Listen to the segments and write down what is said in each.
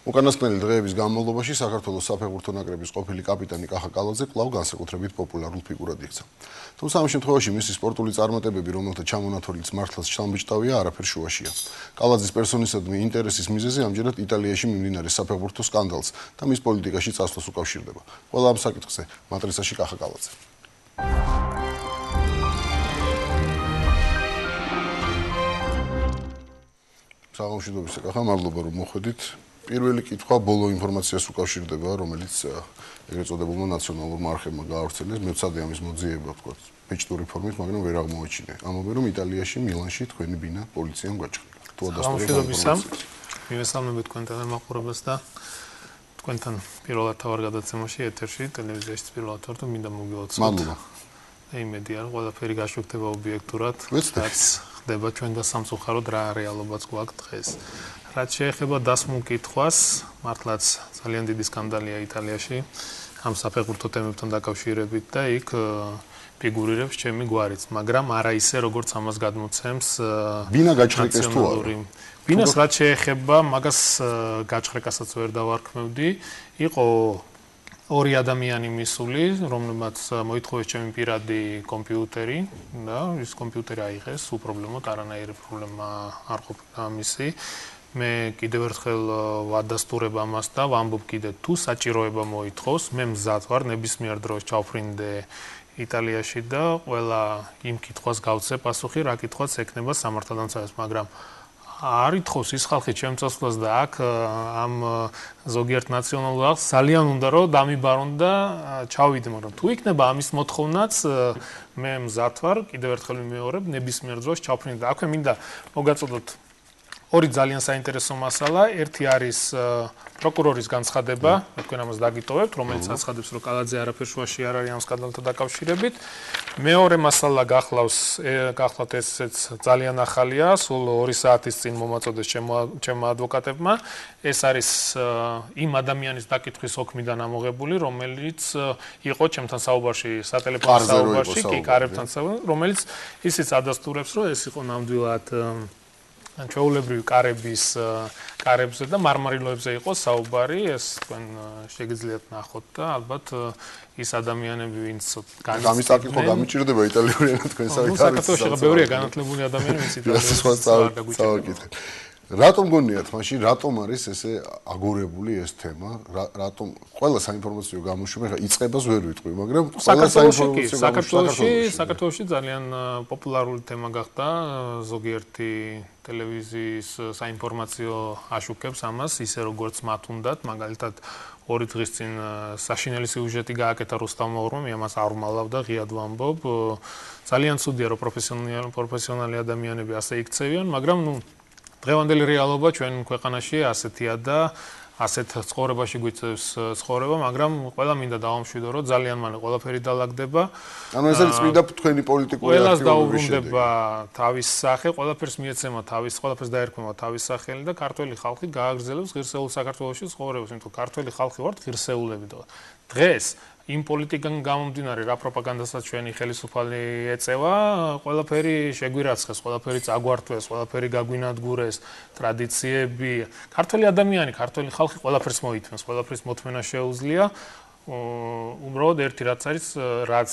უკანასკნელი დღეების განმავლობაში საქართველოს საფეხბურთო ნაკრების ყოფილი კაპიტანი კახა კალაძე კვლავ განსაკუთრებით პოპულარულ ფიგურად იქცა. თუმცა ამ შემთხვევაში მისი სპორტული წარმატებები, რომელთა ჩამონათვალიც მართლაც ჩამბიჭდავია, არაფერ შუაშია. კალაძის პერსონისადმი ინტერესის მიზეზი ამჯერად იტალიაში მიმდინარე საფეხბურთო სკანდალს და მის პოლიტიკაში წასვლას უკავშირდება. ყველა ამ საკითხზე მატრიცაში კახა კალაძე. საღამოშიდობის კახა, მადლობა რომ მოხვედით. პირველი კითხვა ბოლო ინფორმაციას უკავშირდება, რომელიც ეგრეთ წოდებულმა ნაციონალურმა არხებმა გაავრცელეს. მე ვცადე ამის მოძიება, ვთქვათ, ბეჭდური ფორმით, მაგრამ ვერ აღმოაჩინე. ამბობენ, რომ იტალიაში, მილანში თქვენი ბინა პოლიციამ გაჭრილა. თუ ადასტურებთ მივესალმები თქვენთან მაყურებელს და თქვენთან პირველად თავარ გადაცემაში ეთერში ტელევიზიაში პირველად ვარ და მინდა მოგილოცოთ. მადლობა. იმედია, რომ ყველაფერი გაშვება ობიექტურად, რაც ხდება ჩვენ და სამწუხაროდ რა რეალობაც გვაქვს დღეს. რაც შეეხება დასმულ კითხვას, მართლაც ძალიან დიდი სკანდალია იტალიაში ამ საფეხბურთო თემებთან დაკავშირებით და იქ ფიგურირებს ჩემი გვარიც, მაგრამ არა ისე როგორც ამას გადმოცემს ბინა გაჭრიკეს თუ არა. ბინას რაც შეეხება, მაგას გაჭრიკასაც ვერ დავარქმევდი, იყო ორი ადამიანი მისული, რომლებმაც მოითხოვეს ჩემი პირადი კომპიუტერი და ის კომპიუტერი აიღეს უპრობლემოდ, არანაირი პრობლემა არ ყოფილა მისი. მე კიდევ ერთხელ ვადასტურებ ამას და ვამბობ კიდე თუ საჭიროება მოითხოვს, მე მზად ვარ ნებისმიერ დროს ჩავფრინდე იტალიაში და ყველა იმ კითხვას გავცე პასუხი, რა კითხვაც ექნება სამართალდამცავებს, მაგრამ არ ითხოვს ის ხალხი ჩემ წასვლას და აქ ამ ზოგიერთ ნაციონალურ არხს ძალიან უნდა რომ დამიბარონ და ჩავიდე, მაგრამ თუ იქნება ამის მოთხოვნაც, მე მზად ვარ კიდევ ერთხელ ვიმეორებ ნებისმიერ დროს ჩავფრინდე და აქვე მინდა მოგაწოდოთ ორი ძალიან საინტერესო მასალა, ერთი არის პროკურორის განცხადება, თქვენ ამას დაგიტოვებთ, რომელიც აცხადებს, რომ კალაძე არაფერ შუაში არ არის ამ სკანდალთან დაკავშირებით. მეორე მასალა გახლავთ ესეც ძალიან ახალია, სულ 2 საათის წინ მომაწოდეს ჩემმა ადვოკატებმა. ეს არის იმ ადამიანის დაკითხვის ოქმიდან ამოღებული, რომელიც იყო ჩემთან საუბარში, სატელეფონო საუბარში, კი კარებთან საუბარში, რომელიც ისიც ადასტურებს, რომ ეს იყო ნამდვილად ჩვეულებრივი კარებზე და მარმარილოებზე იყო საუბარი, ეს თქვენ შეგიძლიათ ნახოთ და ალბათ ის ადამიანები, ვინც გამის საკითხო გამიჭირდება იტალიური ენა თქვენ საქართველოში ხა ბევრია განათლებული ადამიანები, ვინც იტალიაში წავაკითხეთ. რატომ გონიათ მაშინ, რატომ არის ესე აგორებული ეს თემა? რატომ ყველა საინფორმაციო გამოშვება, ხა იწყებას ვერ ვიტყვი, მაგრამ ყველა საინფორმაციო საქართველოში ძალიან პოპულარული თემა გახდა, ზოგიერთი ტელევიზიის საინფორმაციო აშუქებს ამას, ისე როგორც მათ უნდათ, მაგალითად 2 დღის წინ საშინელი სიუჟეტი გააკეთა რუსტამ მოღრმომ, ამას არ ვმალავ და ღიად ვამბობ. ძალიან ცუდია, რომ პროფესიონალი ადამიანები ასე იქცევიან, მაგრამ დღევანდელი რეალობა ჩვენ ქვეყანაში ასეთია და ასეთ ცხოვრებაში გვიწევს ცხოვრება, მაგრამ ყველა მინდა დავამშვიდო, რომ ძალიან მალე ყველაფერი დაალაგდება. ანუ ეს არის წმინდა თქვენი პოლიტიკური აქტივობების ყველას დაუბრუნდება თავის სახე, ყველაფერს მიეცემა ყველაფერს დაერქმევა თავის სახელი და ქართველი ხალხი გააგრძელებს ღირსეულ საქართველოში ცხოვრებას, იმიტომ ქართველი ხალხი ვართ ღირსეულები და დღეს იმ პოლიტიკიდან გამომდინარე რა პროპაგანდასაც ჩვენი ხელისუფალი ეწევა, ყველაფერი შეგვირაცხეს, ყველაფერი წაგვართვეს, ყველაფერი გაგვინადგურეს, ტრადიციები, ქართველი ადამიანი, ქართველი ხალხი ყველაფერს მოითმენს, ყველაფრის მოთმენა შეუძლია. უბრალოდ ერთი რაც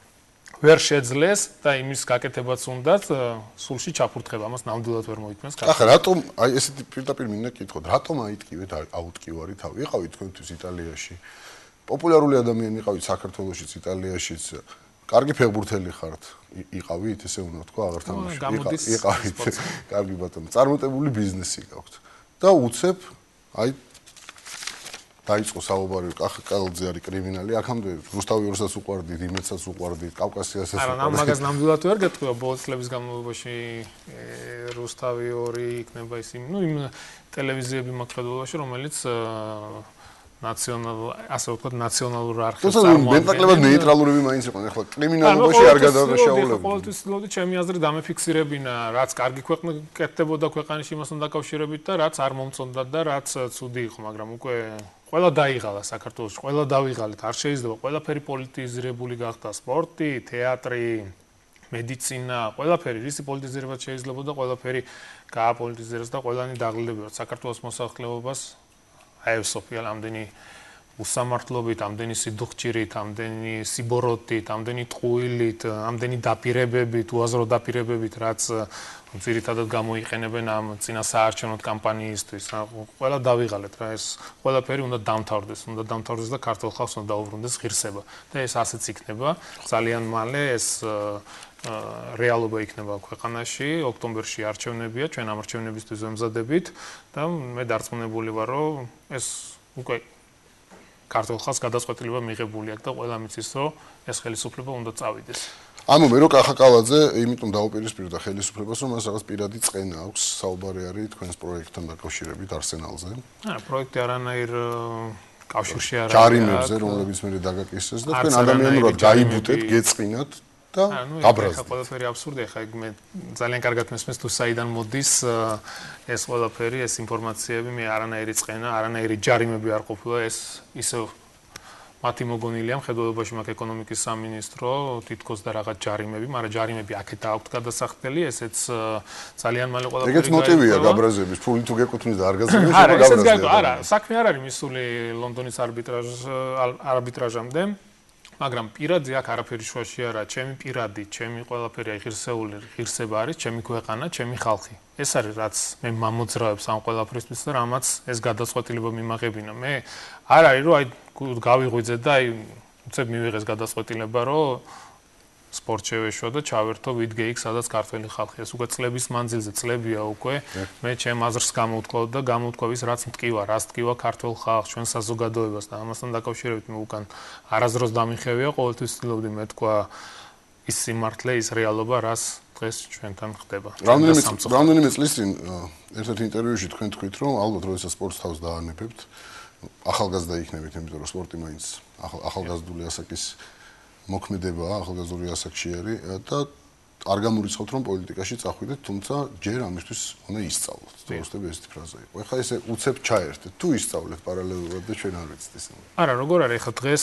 ვერ შეძლეს და იმის გაკეთებაც უნდათ, სულში ჩაფურთხება, ამას ნამდვილად ვერ მოითმენს. ახლა რატომ აი ესეთი პირდაპირ მინდა კითხოთ, რატომ აიტკივეთ აუტკივარი თავი? იყავით თქვენთვის იტალიაში? პოპულარული ადამიანი იყავით საქართველოშიც, იტალიაშიც, კარგი ფეხბურთელი ხართ, იყავით, ესე უნდა თქვა, აღარ თამაში. იყავით, კარგი ბატონო, წარმატებული ბიზნესი გაქვთ. და უცებ, აი დაიწყო საუბარი, კახა კალაძე არის კრიმინალი, აქამდე რუსთავი ორსაც უყვარდით, იმედსაც უყვარდით, კავკასიასაც უყვარდით. არა, მაგას ნამდვილად ვერ გეტყვია, ბოლო წლების განმავლობაში რუსთავი 2 იქნება ის იმ ტელევიზიები მაქვს, რომელიც ასე ვთქვათ, ნაციონალურ არხებს წარმოადგენს. მეტნაკლებად ნეიტრალურები მაინც იყვნენ, ახლა კრიმინალობაში არ გადადაშაულებთ. ყოველთვის ლოდი ჩემი აზრით დამეფიქსირებინა, რაც კარგი ქვეყნა კეთდებოდა ქვეყანის იმასთან დაკავშირებით და რაც არ მომწონდა და რაც ცუდი იყო, მაგრამ უკვე ყველა დაიღალა საქართველოში, ყველა დავიღალეთ, არ შეიძლება ყველაფერი პოლიტიზირებული გახდა, სპორტი, თეატრი, მედიცინა, ყველაფერი, რისი პოლიტიზირებაც შეიძლება და ყველაფერი გააპოლიტიზირდეს და ყველანი დაღლდებოდა საქართველოს მოსახლეობას აევსოფია ამდენი უსამართლობით, ამდენი სიდუხჭირით, ამდენი სიბოროტით, ამდენი ტყუილით, ამდენი დაპირებებით, უაზრო დაპირებებით, რაც ძირითადად გამოიყენებენ ამ წინასაარჩევნო კამპანიისთვის. ყველა დავიღალეთ რა, ეს ყველაფერი უნდა დამთავრდეს და ქართულ ხალხს უნდა დაუბრუნდეს ღირსება. და ეს ასეც იქნება. ძალიან მალე ეს რეალობა იქნება ქვეყანაში. ოქტომბერში არჩევნებია, ჩვენ ამ არჩევნებისთვის ვემზადებით და მე დარწმუნებული ვარ, რომ ეს უკვე ქართულ ხალხს გადაწყვეტილება მიღებული აქვს და ყველა მიცის, რომ ეს ხელისუფლება უნდა წავიდეს. ანუ მე რო კახაკალაძე, იმიტომ დაუპირისპირდა ხელისუფლებას, რომ მას რაღაც პირადი წყენა აქვს, საუბარი არის თქვენს პროექტთან დაკავშირებით არსენალზე. არა, პროექტი არანაირ კავშირში არ არის. ჯარიმებზე, რომლებიც მე დაგაკისრეს და თქვენ ადამიანურად გაიბუტეთ, გეწყინათ და გაბრაზდით. ახლა ყველაფერი აბსურდია, ხა მე ძალიან კარგად მესმის თუ საიდან მოდის ეს ყველაფერი, ეს ინფორმაციები, მე არანაირი წყენა, არანაირი ჯარიმები არ ყოფილა, ეს ისევ მათი მოგონილია მხედველობაში მაქვს ეკონომიკის სამინისტრო, თითქოს და რაღაც ჯარიმები, მაგრამ ჯარიმები აქეთ აქვთ გადასახდელი, ესეც ძალიან მალე ყველაფერი გაიგო. ეგეც მოტივია გაბრაზების, ფული თუ გეკუთვნის და არ გაზრდებს, არა, ესეც გაიგო, არა, საქმე არ არის მისული ლონდონის არბიტრაჟამდე. მაგრამ პირადზე აქ არაფერი შუაში არა, ჩემი პირადი, ჩემი ყველაფერი ღირსეული, ღირსება არის, ჩემი ქვეყანა, ჩემი ხალხი. ეს არის რაც მე მამოძრავებს ამ ყველაფრისთვის და რამაც ეს გადაწყვეტილება მიმაღებინა. მე არ არის რომ აი გავიღვიძე და აი უცებ მივიღეს გადაწყვეტილება, რომ სპორტ შევეშვა და ჩავერთო ვიდგე იქ, სადაც ქართველი ხალხი. ეს უკვე წლების მანძილზე, წლებია უკვე. მე ჩემ აზრს გამოვთქვავ და გამოვთქვავ ის რაც მტკივა, რას მტკივა ქართულ ხალხს, ჩვენ საზოგადოებას და ამასთან დაკავშირებით მე უკან არასდროს დამიხევია, ყოველთვის ვცდილობდი მეთქვა ის სიმართლე, ის რეალობა, რას დღეს ჩვენთან ხდება. რამდენიმე წლის წინ ერთ-ერთ ინტერვიუში თქვენ თქვით, რომ ალბათ როდესაც სპორტს თავს დაანებებთ, ახალგაზრდა იქნებით, იმიტომ რომ სპორტი მაინც ახალგაზრდული ასაკის მოქმედებაა, ახალგაზრდული ასაკში არის და არ გამორიცხავთ რომ პოლიტიკაში წახვიდეთ, თუმცა ჯერ ამისთვის უნდა ისწავლოთ. ზუსტად ესეთი ფრაზა იყო. ეხლა ესე უცებ ჩაერთეთ, თუ ისწავლეთ პარალელურად და ჩვენ არ ვიცით ისე. არა, როგორ არის ეხლა დღეს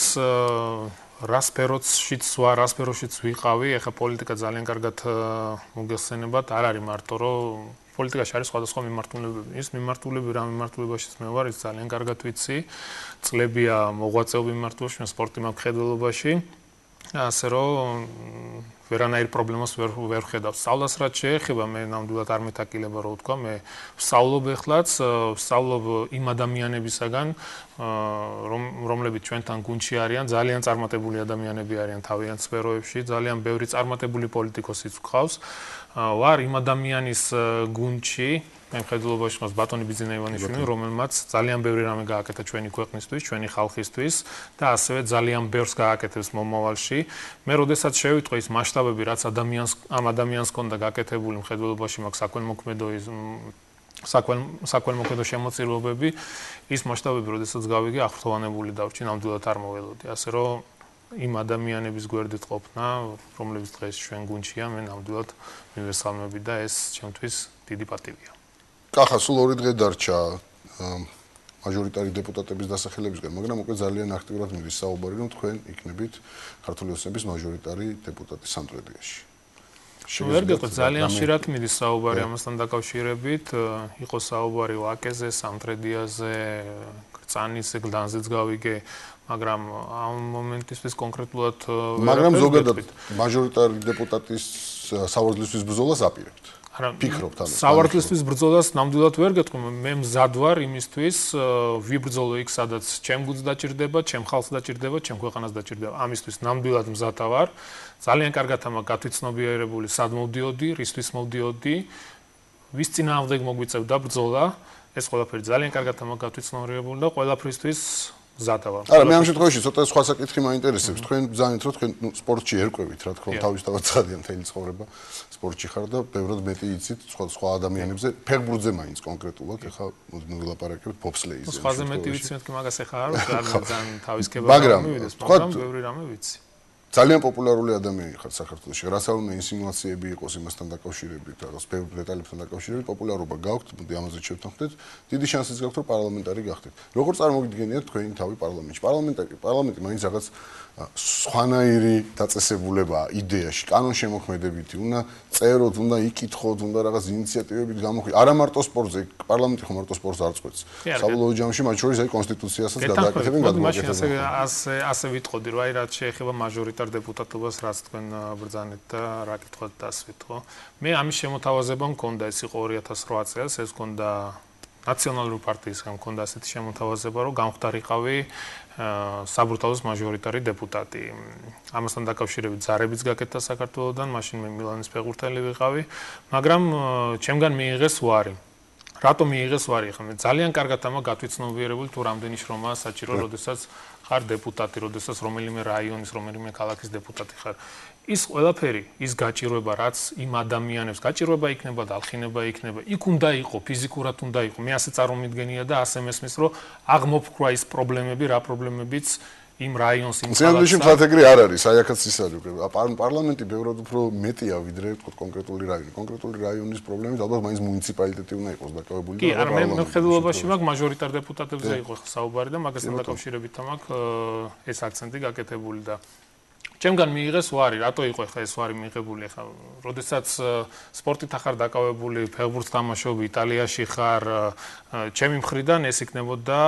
რა სფეროშიც ვიყავი, ეხლა პოლიტიკა ძალიან კარგად მოგეხსენებათ, არ არის მარტო რომ პოლიტიკაში არის სხვადასხვა მიმართულებები. ის მიმართულები რა მიმართულებაშიც მე ვარ, ის ძალიან კარგად ვიცი. წლებია მოღვაწეობი მიმართულებაში, მე სპორტი მაქვს მხედველობაში. ასე რომ ვერანაირ პრობლემას ვერ ხედავ. სწავლას რაც შეეხება, მე ნამდვილად არ მეთაკილება რო ვთქვა, მე ვსწავლობ ეხლაც, ვსწავლობ იმ ადამიანებისაგან, რომლებიც ჩვენთან გუნდში არიან, ძალიან წარმატებული ადამიანები არიან თავიანთ სფეროებში, ძალიან ბევრი წარმატებული პოლიტიკოსიც ვყავს. ვარ იმ ადამიანის გუნდში, მე მხედველობაში მას ბატონი ბიძინა ივანიშვილი, რომელმაც ძალიან ბევრი რამე გააკეთა ჩვენი ქვეყნისთვის, ჩვენი ხალხისთვის და ასევე ძალიან ბევრს გააკეთებს მომავალში. მე როდესაც შევიტყვი ის მასშტაბები, რაც ამ ადამიანს ჰქონდა გაკეთებული მხედველობაში, მაქვს საქველმოქმედო შემოწირულობები, ის მასშტაბები, როდესაც გავიგე, ახრთოვანებული დავრჩი, ნამდვილად არ მოველოდი. ასე რომ იმ ადამიანების გვერდით ყოფნა, რომლებიც დღეს ჩვენ გუნდშია, მე ნამდვილად მივესალმები და ეს ჩემთვის დიდი პატივია. კახა, სულ 2 დღე დარჩა მაჟორიტარი დეპუტატების დასახელებისგან, მაგრამ უკვე ძალიან აქტიურად მიდის საუბარი, რომ თქვენ იქნებით ქართული ოცნების მაჟორიტარი დეპუტატი სამტრედიაში. ვერ გეტყვით, ძალიან ხშირად მიდის საუბარი ამასთან დაკავშირებით, იყო საუბარი ვაკეზე, სამტრედიაზე, კრწანისზე, გლდანზეც გავიგე, მაგრამ ამ მომენტისთვის კონკრეტულად მაგრამ ზოგადად მაჟორიტარი დეპუტატის სავარძლისთვის ბრძოლას აპირებთ. ფიქრობთ ამას. სავარძლისთვის ბრძოლას ნამდვილად ვერ გეტყვი, მე მზად ვარ იმისთვის, ვიბრძოლო იქ, სადაც ჩემ გუნდს დაჭირდება, ჩემ ხალხს დაჭირდება, ჩემ ქვეყანას დაჭირდება. ამისთვის ნამდვილად მზად ვარ. ძალიან კარგად ამას გათვითცნობიერებული, სად მოვდიოდი, რისთვის მოვდიოდი, ვის წინააღმდეგ მოგვიწევდა ბრძოლა, ეს ყველაფერი ძალიან კარგად ამას გათვითცნობიერებული და ყველაფრისთვის ზადავარ. არა, მე ამ შემთხვევაში ცოტა სხვა საკითხი მაინტერესებს. თქვენ ბრძანეთ, რომ თქვენ სპორტში ერკვევით, რა თქმა უნდა, თავისთავად ცხადია მთელი ცხოვრება სპორტში ხარ და ბევრად მეტი იცით სხვა ადამიანებზე, ფეხბურთზე მაინც კონკრეტულად, ეხლა მოგილაპარაკებთ ბობსლეიზე. სხვაზე მეტი ვიცი, მეთქი მაგას ეხლა არ ვიცი, ძალიან თავისკება გამივიდეს, მაგრამ ბევრი რამე ვიცი. ძალიან პოპულარული ადამიანი ხარ საქართველოში. რაც არ უნდა ინსინუაციები იყოს იმასთან დაკავშირებით, რაღაც ბევრ დეტალებთან დაკავშირებით, პოპულარობა გაქვთ, მოდი ამაზე შევთანხმდეთ. დიდი შანსიც გაქვთ, რომ პარლამენტარი გახდეთ. როგორ წარმოგიდგენიათ თქვენი თავი პარლამენტში? პარლამენტი მაინც რაღაც სხვანაირი დაწესებულებაა იდეაში, კანონშემოქმედებითი, უნდა წეროთ, უნდა იკითხოთ, უნდა რაღაც ინიციატივებით გამოხდეთ. არა მარტო სპორტზე, პარლამენტი ხომ მარტო სპორტს არ წყვეტს. საბოლოო ჯამში მათ შორის აი კონსტიტუციასაც გადააკეთებენ, გადმოაკეთებენ. ასე ვიტყოდი, რომ აი რაც შეეხება მაჟორიტარ დეპუტატობას, რაც თქვენ ბრძანეთ და რა კითხვად დასვით, ხო? მე ამის შემოთავაზება მქონდა, ეს იყო 2008 წელს, ეს მქონდა ნაციონალური პარტიისგან მქონდა ასეთი შემოთავაზება, რომ გამხდარიყავი საბრუთალოს მაჟორიტარი დეპუტატი. ამასთან დაკავშირებით ზარებიც გაკეთდა საქართველოსთან, მაშინ მე მილანის ფეხბურთელი ვიყავი, მაგრამ ჩემგან მიიღეს უარი. რატომ მიიღეს უარი? ხომ ძალიან კარგად ამა გათვითცნობიერებული თუ რამდენი შრომაა საჭირო, როდესაც ხარ დეპუტატი, როდესაც რომელიმე რაიონის, რომელიმე ქალაქის დეპუტატი ხარ. ის ყველაფერი, ის გაჭირვება, რაც იმ ადამიანებს გაჭირვება იქნება, დალხინება იქნება, იქ უნდა იყო, ფიზიკურად უნდა იყო. მე ასე წარმომიდგენია და ასე მესმის, რომ აღმოფხვრა ის პრობლემები, რა პრობლემებიც იმ რაიონს იმ ქალაქს მთლად ეგრე არ არის, აი აქაც ის არის. პარლამენტი ბევრად უფრო მეტია ვიდრე თქო კონკრეტული რაიონი. კონკრეტული რაიონის პრობლემით ალბათ მაინც მუნიციპალიტეტი უნდა იყოს დაკავებული და კი, არა, მე მხედველობაში მაქვს მაჟორიტარ დეპუტატებზე იყო საუბარი და მაგასთან დაკავშირებით მაქვს ეს აქცენტი გაკეთებული და ჩემგან მიიღეს უარი, რატო იყო ხა ეს უარი მიღებული ხა, როდესაც სპორტით ახარ დაკავებული, ფეხბურთს თამაშობ, იტალიაში ხარ, ჩემი მხრიდან ეს იქნებოდა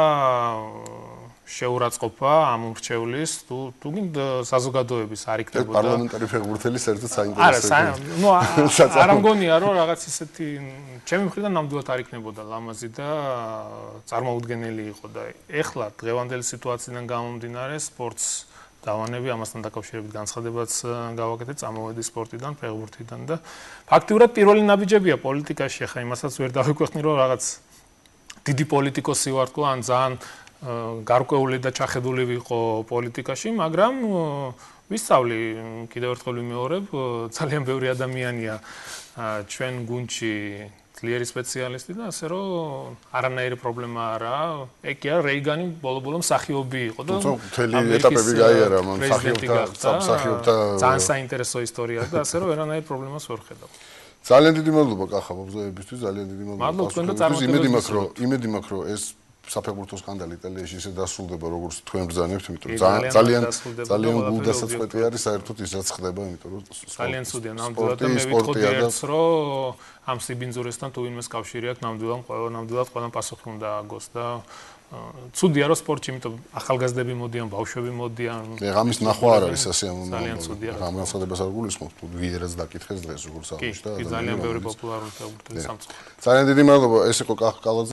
შეურაცხყოფა ამ მრჩევლის თუ გინდა საზოგადოების არ იქნებოდა პარლამენტარი ფეხბურთელი საერთოდ საინტერესო არა, ნუ არ მგონია რომ რაღაც ისეთი ჩემი მხრიდან ნამდვილად არ იქნებოდა ლამაზი და წარმოუდგენელი იყო და ეხლა დღევანდელი სიტუაციიდან გამომდინარე სპორტს დავანები ამასთან დაკავშირებით განცხადებაც გავაკეთე წამოვედი სპორტიდან, ფეხბურთიდან და ფაქტიურად პირველი ნაბიჯებია პოლიტიკაში, ახლა იმასაც ვერ დავიქვეხნი რომ რაღაც დიდი პოლიტიკოსი ვართ ან ძალიან გარკვეული და ჩახედული ვიყო პოლიტიკაში, მაგრამ ვისწავლი კიდევ ერთხელ ვიმეორებ, ძალიან ბევრი ადამიანია ჩვენ გუნდში ძლიერი სპეციალისტი და ასე რომ არანაირი პრობლემა არაა. ეგ კი არა, რეიგანი ბოლო-ბოლო მსახიობი იყო და მთელი ეტაპები გაიარა მან მსახიობთა ძალიან საინტერესო ისტორია და ასე რომ არანაირი პრობლემას ვერ ხედავ. ძალიან დიდი მადლობა კახა მოგზაურობისთვის, ძალიან დიდი მადლობა. მადლობა თქვენ და წარმატებებს. იმედი მაქვს რომ ეს საფეხბურთო სკანდალი იტალიაში ისე დასრულდება როგორც თქვენ ბრძანებთ, იმიტომ რომ ძალიან გულდასაწყვეტი არის საერთოდ ის რაც ხდება, იმიტომ რომ ძალიან ცუდია ნამდვილად და მე ვიტყოდი ერთს რომ ამ სიბინძურესთან თუ ვინმეს კავშირი აქვს ნამდვილად ყველა პასუხი უნდა აგოს და ცუდია რომ სპორტში, იმიტომ ახალგაზრდები მოდიან, ბავშვები მოდიან. ამის ნახვა არ არის ასე ძალიან ცუდია. ამ განცხადებას არ გულისხმობ, თუ ვიერას დაკითხეს დღეს როგორც აღნიშნა და ძალიან ბევრი პოპულარული ფეხბურთელი სამწუხაროდ. ძალიან დიდი მადლობა, ეს იყო კახა კალაძე.